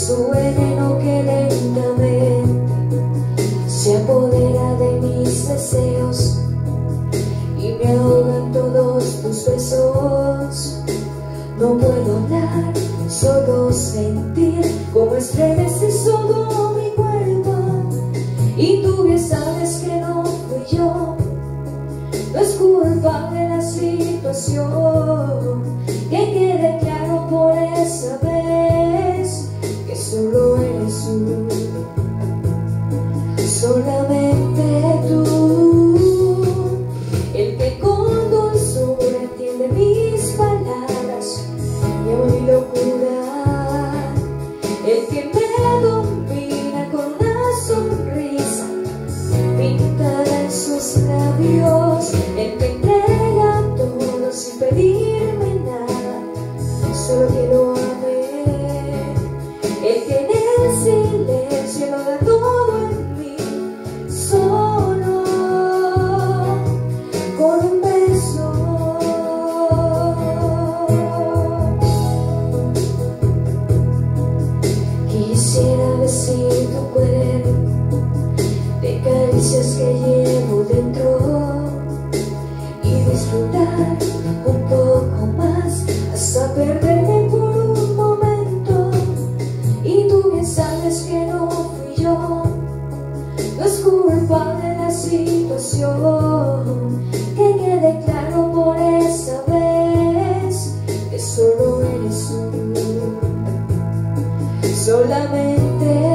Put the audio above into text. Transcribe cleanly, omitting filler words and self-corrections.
su veneno que lentamente se apodera de mis deseos y me ahogan todos tus besos. No puedo hablar, solo sentir cómo estremece todo mi cuerpo. Y tú bien sabes que no fui yo, no es culpa de la situación. Que quede claro por esa vez que solo eres tú, solamente tú, el que con dulzura entiende mis palabras, mi amor y locura, el que me domina con una sonrisa pintada en sus labios, el que entrega todo sin pedirme nada, solo que lo ame, el que en el silencio lo da todo en mí, solo con un beso. Quisiera vestir tu cuerpo de caricias que llevo dentro y disfrutar un poco más hasta perderme por un momento. Y tú bien sabes que no fui yo, no es culpa de la situación. Que quede claro por esa vez que solo eres tú, solamente